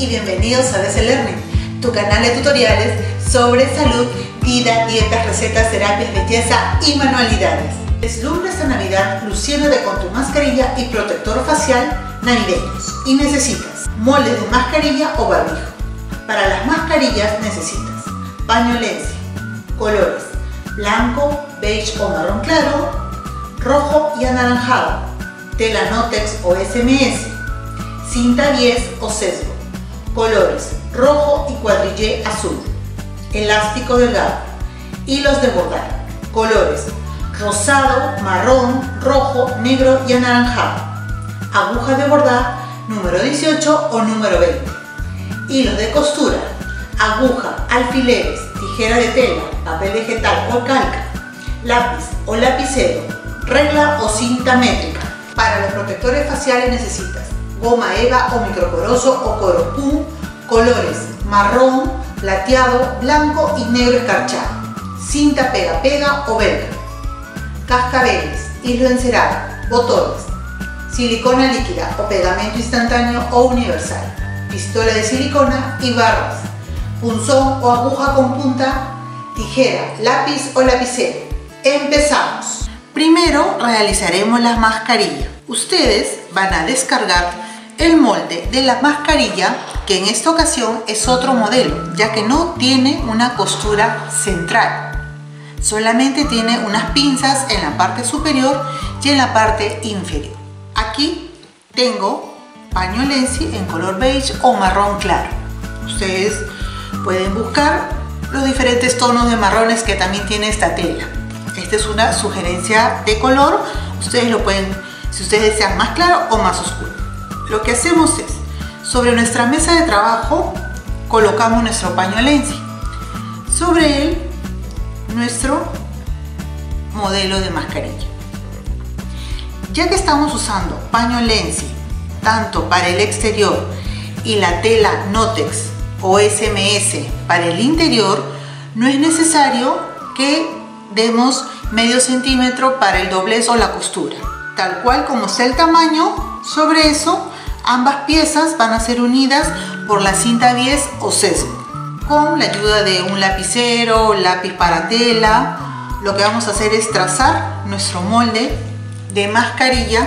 y bienvenidos a BC Learning, tu canal de tutoriales sobre salud, vida, dietas, recetas, terapias, belleza y manualidades. Deslumbra esta Navidad luciéndote con tu mascarilla y protector facial navideños y necesitas moldes de mascarilla o barbijo. Para las mascarillas necesitas paño Lenzi, colores blanco, beige o marrón claro, rojo y anaranjado, tela Notex o SMS, cinta 10 o sesgo, colores rojo y cuadrillé azul, elástico delgado, hilos de bordar, colores rosado, marrón, rojo, negro y anaranjado, aguja de bordar número 18 o número 20, hilos de costura, aguja, alfileres, tijera de tela, papel vegetal o calca, lápiz o lapicero, regla o cinta métrica. Para los protectores faciales necesitas goma eva o microporoso o coropum, colores marrón, plateado, blanco y negro escarchado, cinta pega o velcro, cascabeles, hilo encerado, botones, silicona líquida o pegamento instantáneo o universal, pistola de silicona y barras, punzón o aguja con punta, tijera, lápiz o lapicero. ¡Empezamos! Primero realizaremos las mascarillas. Ustedes van a descargar el molde de la mascarilla, que en esta ocasión es otro modelo, ya que no tiene una costura central. Solamente tiene unas pinzas en la parte superior y en la parte inferior. Aquí tengo paño Lenzi en color beige o marrón claro. Ustedes pueden buscar los diferentes tonos de marrones que también tiene esta tela. Esta es una sugerencia de color. Ustedes lo pueden, si ustedes desean más claro o más oscuro. Lo que hacemos es, sobre nuestra mesa de trabajo, colocamos nuestro paño Lenzi. Sobre él, nuestro modelo de mascarilla. Ya que estamos usando paño Lenzi tanto para el exterior y la tela Notex o SMS para el interior, no es necesario que demos medio centímetro para el doblez o la costura. Tal cual como está el tamaño, sobre eso ambas piezas van a ser unidas por la cinta 10 o sesgo. Con la ayuda de un lapicero, lápiz para tela, lo que vamos a hacer es trazar nuestro molde de mascarilla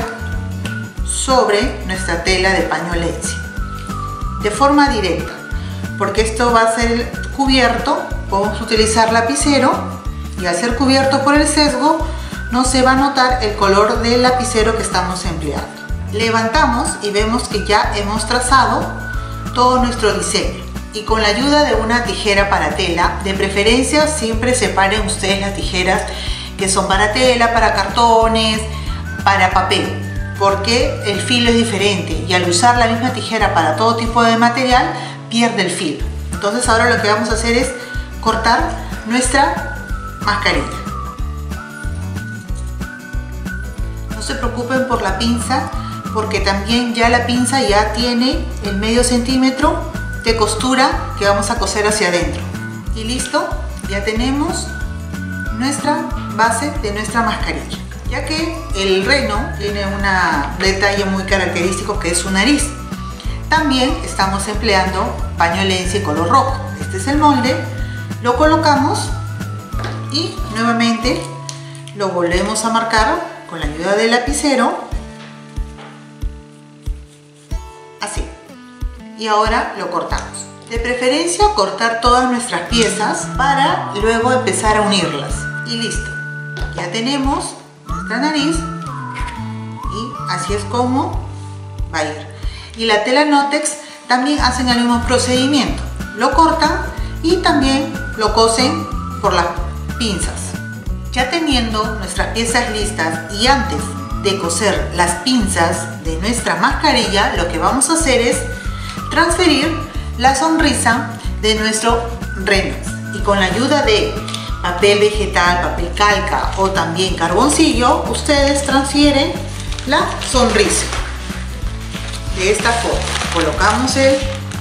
sobre nuestra tela de paño Lenzi de forma directa, porque esto va a ser cubierto. Podemos utilizar lapicero y al ser cubierto por el sesgo no se va a notar el color del lapicero que estamos empleando. Levantamos y vemos que ya hemos trazado todo nuestro diseño. Y con la ayuda de una tijera para tela, de preferencia siempre separen ustedes las tijeras que son para tela, para cartones, para papel, porque el filo es diferente y al usar la misma tijera para todo tipo de material pierde el filo. Entonces ahora lo que vamos a hacer es cortar nuestra mascarilla. No se preocupen por la pinza, porque también ya la pinza ya tiene el medio centímetro de costura que vamos a coser hacia adentro. Y listo, ya tenemos nuestra base de nuestra mascarilla, ya que el reno tiene un detalle muy característico que es su nariz. También estamos empleando paño Lenzi color rojo. Este es el molde, lo colocamos y nuevamente lo volvemos a marcar con la ayuda del lapicero, así. Y ahora lo cortamos. De preferencia cortar todas nuestras piezas para luego empezar a unirlas. Y listo. Ya tenemos nuestra nariz y así es como va a ir. Y la tela Notex también hacen el mismo procedimiento. Lo cortan y también lo cosen por las pinzas. Ya teniendo nuestras piezas listas y antes de coser las pinzas de nuestra mascarilla, lo que vamos a hacer es transferir la sonrisa de nuestro reno. Y con la ayuda de papel vegetal, papel calca o también carboncillo, ustedes transfieren la sonrisa. De esta forma, colocamos el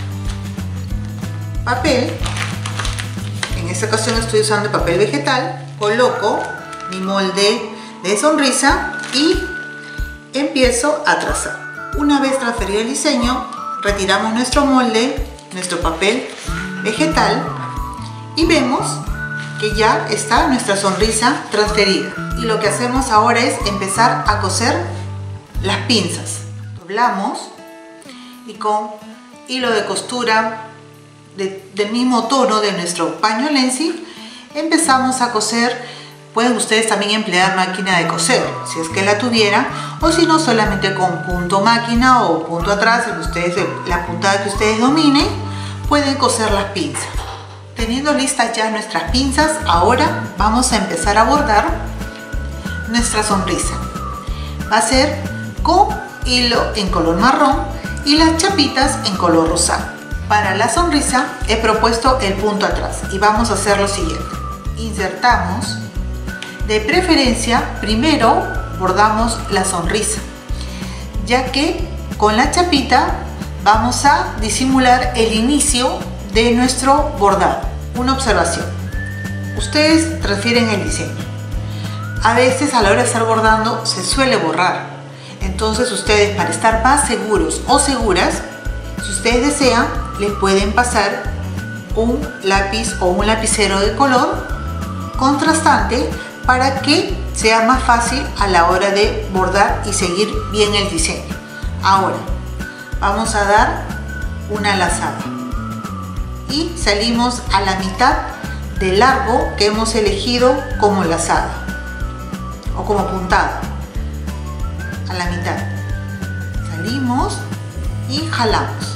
papel. En esta ocasión estoy usando papel vegetal. Coloco mi molde de sonrisa y empiezo a trazar. Una vez transferido el diseño, retiramos nuestro molde, nuestro papel vegetal y vemos que ya está nuestra sonrisa transferida. Y lo que hacemos ahora es empezar a coser las pinzas. Doblamos y con hilo de costura del mismo tono de nuestro paño Lenzi empezamos a coser. Pueden ustedes también emplear máquina de coser, si es que la tuvieran, o si no, solamente con punto máquina o punto atrás, la puntada que ustedes dominen, pueden coser las pinzas. Teniendo listas ya nuestras pinzas, ahora vamos a empezar a bordar nuestra sonrisa. Va a ser con hilo en color marrón y las chapitas en color rosado. Para la sonrisa he propuesto el punto atrás y vamos a hacer lo siguiente. Insertamos. De preferencia, primero bordamos la sonrisa, ya que con la chapita vamos a disimular el inicio de nuestro bordado. Una observación: ustedes transfieren el diseño. A veces a la hora de estar bordando se suele borrar. Entonces ustedes, para estar más seguros o seguras, si ustedes desean, les pueden pasar un lápiz o un lapicero de color contrastante para que sea más fácil a la hora de bordar y seguir bien el diseño. Ahora vamos a dar una lazada y salimos a la mitad del largo que hemos elegido como lazada o como puntada. A la mitad salimos y jalamos.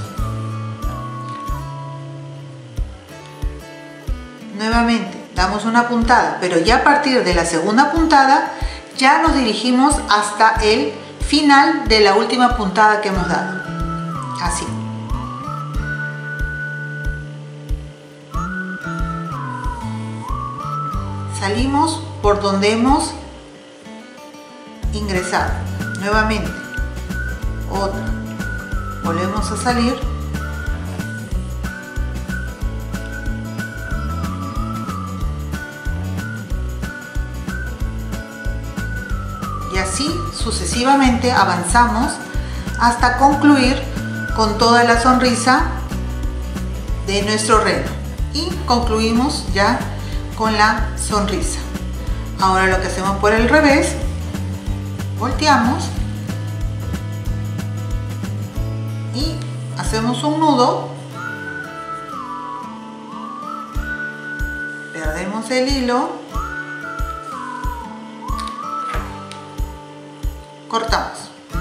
Nuevamente damos una puntada, pero ya a partir de la segunda puntada ya nos dirigimos hasta el final de la última puntada que hemos dado. Así. Salimos por donde hemos ingresado. Nuevamente. Otra. Volvemos a salir. Y así sucesivamente avanzamos hasta concluir con toda la sonrisa de nuestro reno. Y concluimos ya con la sonrisa. Ahora lo que hacemos por el revés, volteamos y hacemos un nudo, perdemos el hilo, cortamos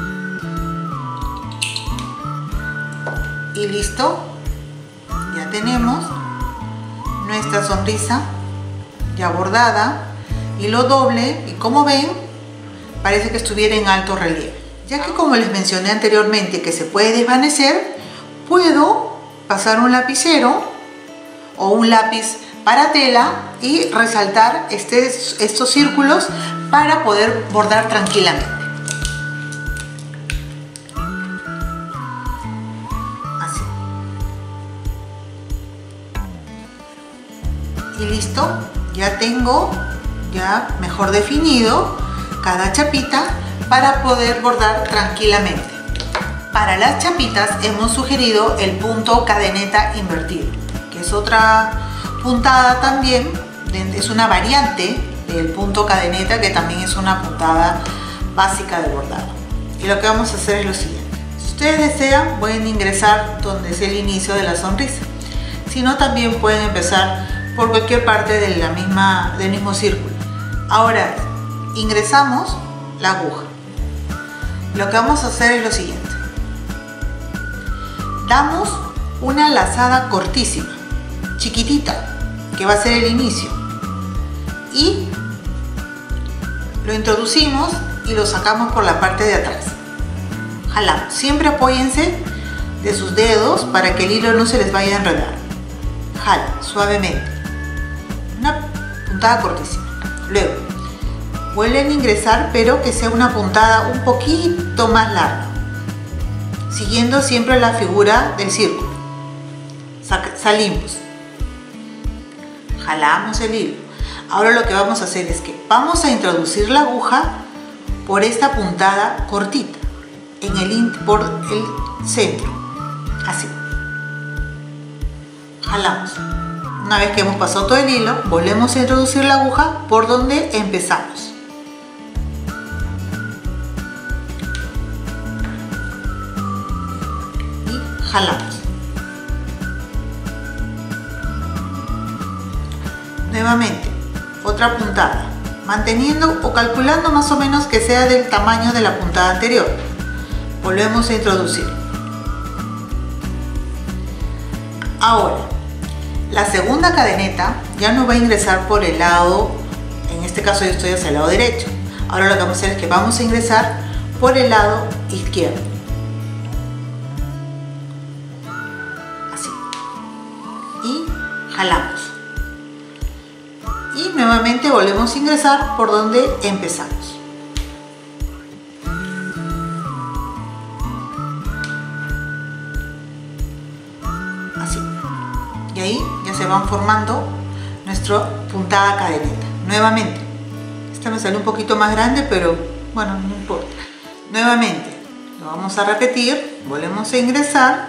y listo. Ya tenemos nuestra sonrisa ya bordada, hilo doble, y como ven parece que estuviera en alto relieve. Ya que, como les mencioné anteriormente, que se puede desvanecer, puedo pasar un lapicero o un lápiz para tela y resaltar estos círculos para poder bordar tranquilamente. Así. Y listo, ya tengo mejor definido cada chapita para poder bordar tranquilamente. Para las chapitas hemos sugerido el punto cadeneta invertido, que es otra puntada también, es una variante del punto cadeneta, que también es una puntada básica de bordado. Y lo que vamos a hacer es lo siguiente: si ustedes desean, pueden ingresar donde es el inicio de la sonrisa, si no, también pueden empezar por cualquier parte de del mismo círculo. Ahora ingresamos la aguja. Lo que vamos a hacer es lo siguiente: damos una lazada cortísima, chiquitita, que va a ser el inicio, y lo introducimos y lo sacamos por la parte de atrás. Jalamos. Siempre apóyense de sus dedos para que el hilo no se les vaya a enredar. Jala suavemente, una puntada cortísima. Luego vuelven a ingresar, pero que sea una puntada un poquito más larga, siguiendo siempre la figura del círculo. Salimos, jalamos el hilo. Ahora lo que vamos a hacer es que vamos a introducir la aguja por esta puntada cortita por el centro. así. Jalamos. Una vez que hemos pasado todo el hilo, volvemos a introducir la aguja por donde empezamos. Y jalamos. Nuevamente, otra puntada, manteniendo o calculando más o menos que sea del tamaño de la puntada anterior. Volvemos a introducir. Ahora, la segunda cadeneta ya no va a ingresar por el lado, en este caso yo estoy hacia el lado derecho. Ahora lo que vamos a hacer es que vamos a ingresar por el lado izquierdo. Así. Y jalamos. Y nuevamente volvemos a ingresar por donde empezamos. Así. Y ahí ya se van formando nuestra puntada cadeneta. Nuevamente, esta me salió un poquito más grande, pero bueno, no importa. Nuevamente, lo vamos a repetir, volvemos a ingresar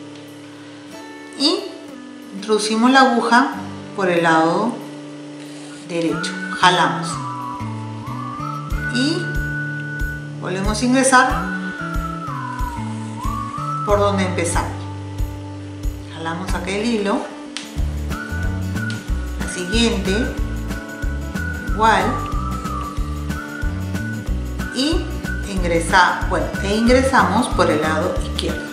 y introducimos la aguja por el lado derecho, jalamos y volvemos a ingresar por donde empezamos. Jalamos acá el hilo, la siguiente igual y ingresamos por el lado izquierdo.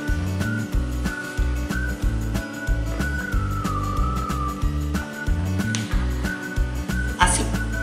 Así.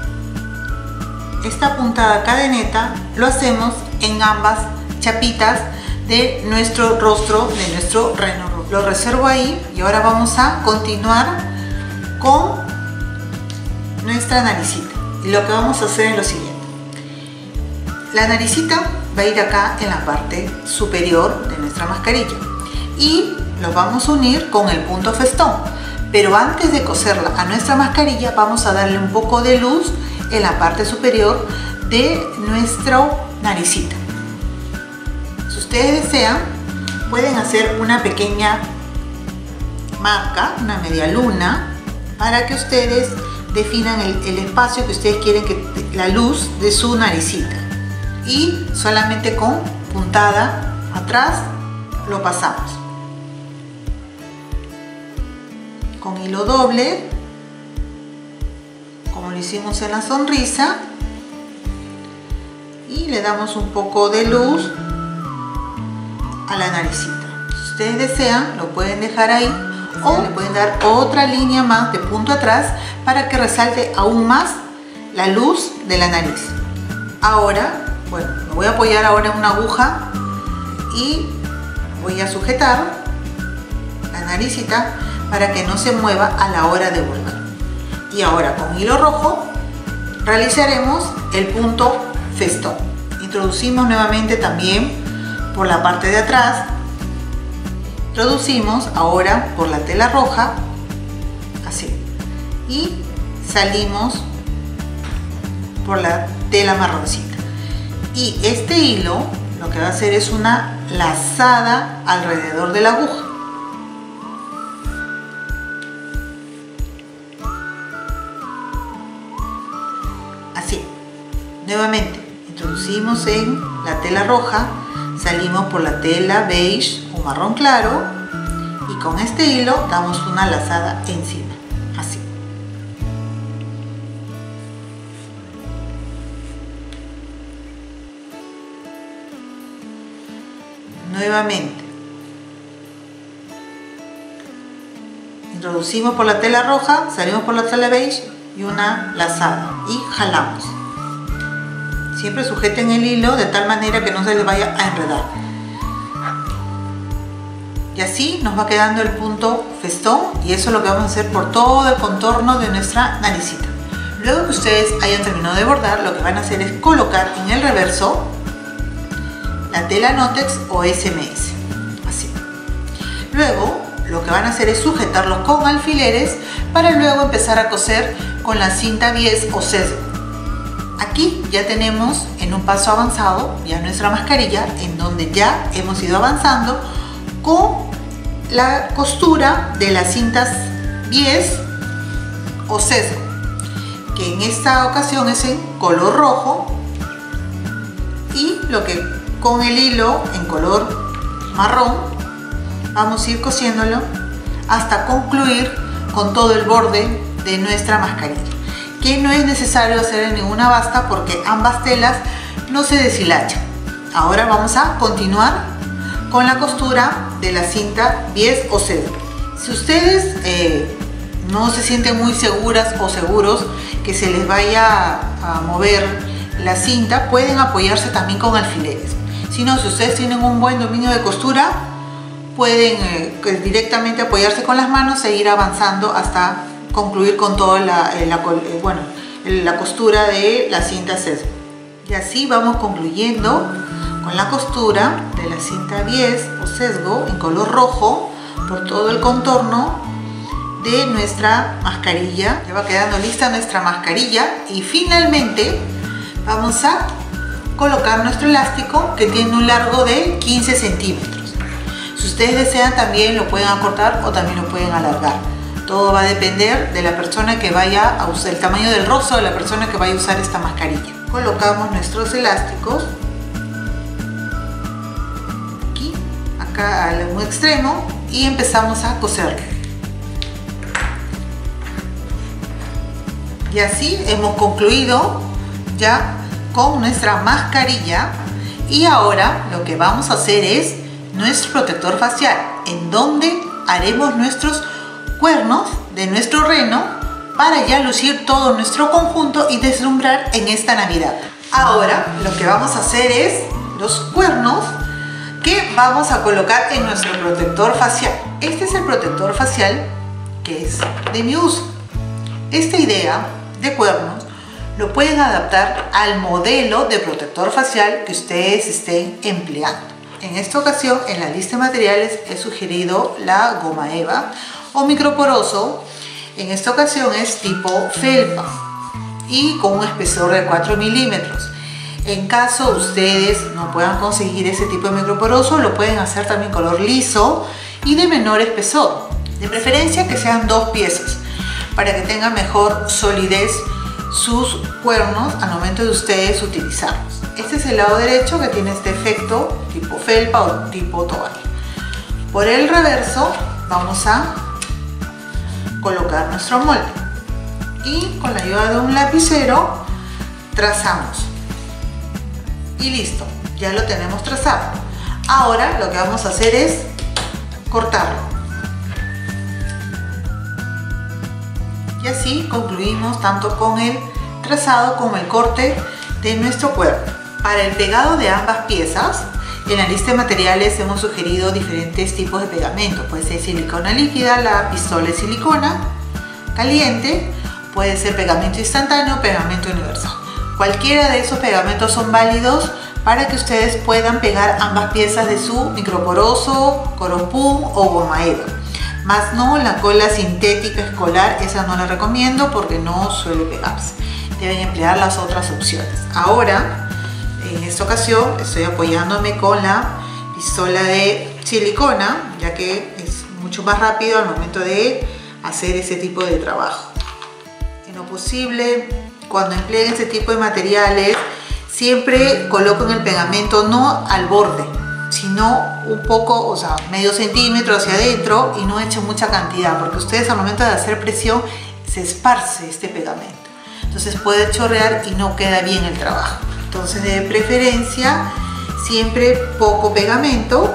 Esta puntada cadeneta lo hacemos en ambas chapitas de nuestro rostro, de nuestro reno. Lo reservo ahí y ahora vamos a continuar con nuestra naricita. Y lo que vamos a hacer es lo siguiente. La naricita va a ir acá en la parte superior de nuestra mascarilla y los vamos a unir con el punto festón. Pero antes de coserla a nuestra mascarilla vamos a darle un poco de luz en la parte superior de nuestra naricita. Si ustedes desean, pueden hacer una pequeña marca, una media luna, para que ustedes definan el espacio que ustedes quieren que la luz de su naricita. Y solamente con puntada atrás lo pasamos. Con hilo doble, como lo hicimos en la sonrisa, y le damos un poco de luz a la naricita. Si ustedes desean, lo pueden dejar ahí o le pueden dar otra línea más de punto atrás para que resalte aún más la luz de la nariz. Ahora, bueno, me voy a apoyar ahora en una aguja y voy a sujetar la naricita para que no se mueva a la hora de volver. Y ahora con hilo rojo realizaremos el punto festón. Introducimos nuevamente también por la parte de atrás, introducimos ahora por la tela roja, así, y salimos por la tela marroncita. Y este hilo lo que va a hacer es una lazada alrededor de la aguja. Así, nuevamente introducimos en la tela roja, salimos por la tela beige o marrón claro y con este hilo damos una lazada encima, así. Nuevamente introducimos por la tela roja, salimos por la tela beige y una lazada y jalamos. Siempre sujeten el hilo de tal manera que no se les vaya a enredar. Y así nos va quedando el punto festón y eso es lo que vamos a hacer por todo el contorno de nuestra naricita. Luego que ustedes hayan terminado de bordar, lo que van a hacer es colocar en el reverso la tela Notex o SMS, así. Luego lo que van a hacer es sujetarlos con alfileres para luego empezar a coser con la cinta bies o sesgo. Aquí ya tenemos en un paso avanzado ya nuestra mascarilla, en donde ya hemos ido avanzando con la costura de las cintas bies o sesgo, que en esta ocasión es en color rojo, y lo que con el hilo en color marrón vamos a ir cosiéndolo hasta concluir con todo el borde de nuestra mascarilla, que no es necesario hacer en ninguna basta porque ambas telas no se deshilachan. Ahora vamos a continuar con la costura de la cinta bies o sesgo. Si ustedes no se sienten muy seguras o seguros que se les vaya a mover la cinta, pueden apoyarse también con alfileres. Si no, si ustedes tienen un buen dominio de costura, pueden directamente apoyarse con las manos e ir avanzando hasta concluir con toda la costura de la cinta sesgo. Y así vamos concluyendo con la costura de la cinta bies o sesgo en color rojo por todo el contorno de nuestra mascarilla. Ya va quedando lista nuestra mascarilla y finalmente vamos a colocar nuestro elástico, que tiene un largo de 15 centímetros. Si ustedes desean, también lo pueden acortar o también lo pueden alargar. Todo va a depender de la persona que vaya a usar, el tamaño del rostro de la persona que vaya a usar esta mascarilla. Colocamos nuestros elásticos aquí, acá al un extremo, y empezamos a coserlo. Y así hemos concluido ya con nuestra mascarilla. Y ahora lo que vamos a hacer es nuestro protector facial, en donde haremos nuestros cuernos de nuestro reno para ya lucir todo nuestro conjunto y deslumbrar en esta Navidad. Ahora lo que vamos a hacer es los cuernos que vamos a colocar en nuestro protector facial. Este es el protector facial que es de mi uso. Esta idea de cuernos lo pueden adaptar al modelo de protector facial que ustedes estén empleando. En esta ocasión, en la lista de materiales he sugerido la goma eva o microporoso. En esta ocasión es tipo felpa y con un espesor de 4 milímetros. En caso ustedes no puedan conseguir ese tipo de microporoso, lo pueden hacer también color liso y de menor espesor. De preferencia que sean 2 piezas para que tengan mejor solidez sus cuernos al momento de ustedes utilizarlos. Este es el lado derecho, que tiene este efecto tipo felpa o tipo toalla. Por el reverso vamos a colocar nuestro molde y con la ayuda de un lapicero trazamos y listo, ya lo tenemos trazado. Ahora lo que vamos a hacer es cortarlo. Y así concluimos tanto con el trazado como el corte de nuestro cuerpo. Para el pegado de ambas piezas, en la lista de materiales hemos sugerido diferentes tipos de pegamento. Puede ser silicona líquida, la pistola de silicona caliente, puede ser pegamento instantáneo o pegamento universal. Cualquiera de esos pegamentos son válidos para que ustedes puedan pegar ambas piezas de su microporoso, coropum o goma eva. Más no la cola sintética escolar, esa no la recomiendo porque no suele pegarse. Deben emplear las otras opciones. Ahora, en esta ocasión, estoy apoyándome con la pistola de silicona, ya que es mucho más rápido al momento de hacer ese tipo de trabajo. En lo posible, cuando empleen este tipo de materiales, siempre coloquen el pegamento no al borde, sino un poco, o sea, medio centímetro hacia adentro, y no echen mucha cantidad, porque ustedes al momento de hacer presión se esparce este pegamento, entonces puede chorrear y no queda bien el trabajo. Entonces, de preferencia, siempre poco pegamento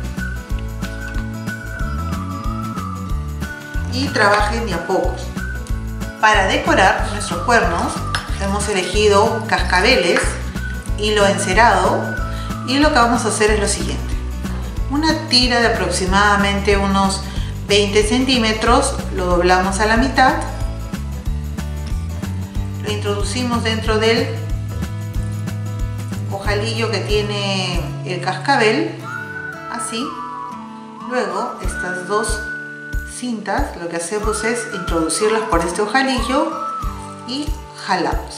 y trabajen de a pocos. Para decorar nuestros cuernos hemos elegido cascabeles, hilo encerado, y lo que vamos a hacer es lo siguiente: una tira de aproximadamente unos 20 centímetros, lo doblamos a la mitad, lo introducimos dentro del ojalillo que tiene el cascabel, así. Luego estas dos cintas lo que hacemos es introducirlas por este ojalillo y jalamos.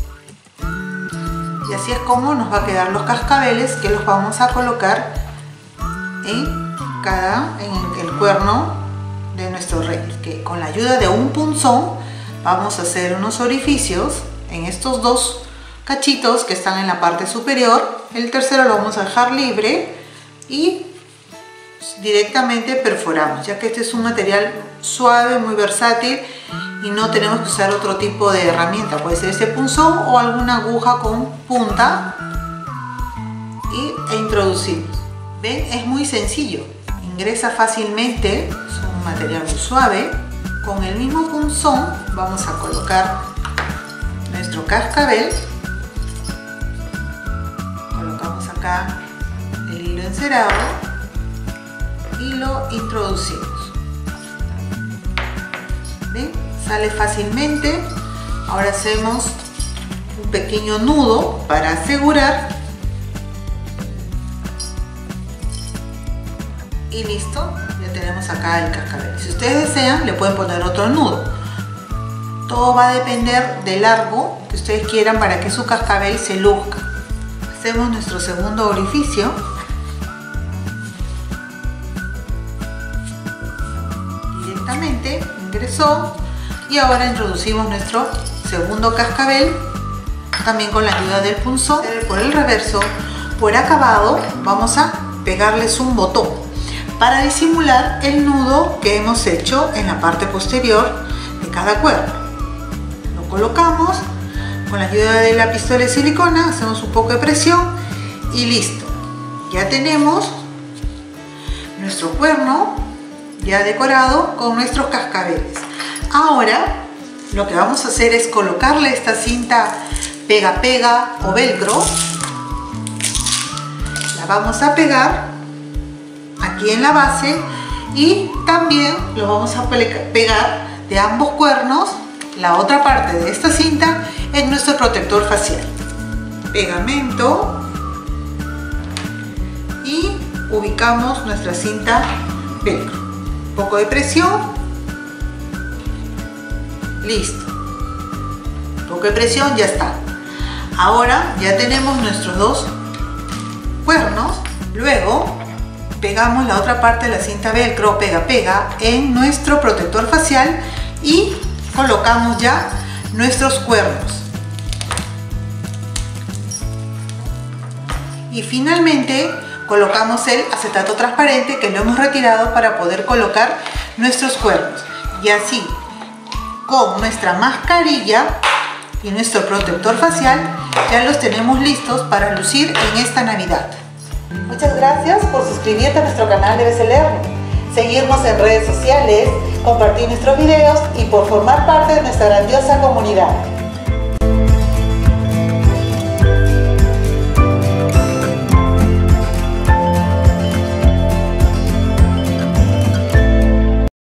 Y así es como nos va a quedar los cascabeles, que los vamos a colocar en acá en el cuerno de nuestro rey, que con la ayuda de un punzón vamos a hacer unos orificios en estos dos cachitos que están en la parte superior. El tercero lo vamos a dejar libre y directamente perforamos, ya que este es un material suave, muy versátil y no tenemos que usar otro tipo de herramienta. Puede ser este punzón o alguna aguja con punta e introducimos. ¿Ven? Es muy sencillo, ingresa fácilmente, es un material muy suave. Con el mismo punzón vamos a colocar nuestro cascabel. Colocamos acá el hilo encerado y lo introducimos. ¿Ven? Sale fácilmente. Ahora hacemos un pequeño nudo para asegurar y listo, ya tenemos acá el cascabel. Si ustedes desean, le pueden poner otro nudo. Todo va a depender del largo que ustedes quieran para que su cascabel se luzca. Hacemos nuestro segundo orificio. Directamente ingresó y ahora introducimos nuestro segundo cascabel, también con la ayuda del punzón. Por el reverso, por acabado, vamos a pegarles un botón para disimular el nudo que hemos hecho en la parte posterior de cada cuerno. Lo colocamos con la ayuda de la pistola de silicona, hacemos un poco de presión y listo. Ya tenemos nuestro cuerno ya decorado con nuestros cascabeles. Ahora lo que vamos a hacer es colocarle esta cinta pega o velcro. La vamos a pegar aquí en la base y también lo vamos a pegar de ambos cuernos, la otra parte de esta cinta, en nuestro protector facial. Pegamento y ubicamos nuestra cinta velcro. Un poco de presión, listo. Un poco de presión, ya está. Ahora ya tenemos nuestros dos cuernos. Luego pegamos la otra parte de la cinta velcro pega en nuestro protector facial y colocamos ya nuestros cuernos. Y finalmente colocamos el acetato transparente que lo hemos retirado para poder colocar nuestros cuernos. Y así, con nuestra mascarilla y nuestro protector facial, ya los tenemos listos para lucir en esta Navidad. Muchas gracias por suscribirte a nuestro canal de BC Learning, seguirnos en redes sociales, compartir nuestros videos y por formar parte de nuestra grandiosa comunidad.